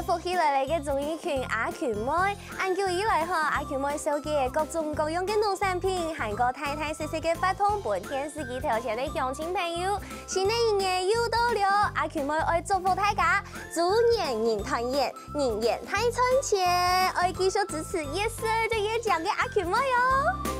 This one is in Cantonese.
福起来嘅综艺群阿權妹，按久以來阿權妹收集嘅各種各樣嘅農產品，含個大大細細嘅發通本電視機頭前嘅鄉親朋友，新的一年又到了，阿權妹愛祝福大家，豬年人團圓，人緣太賺錢，愛繼續支持越說就越講嘅阿權妹喲。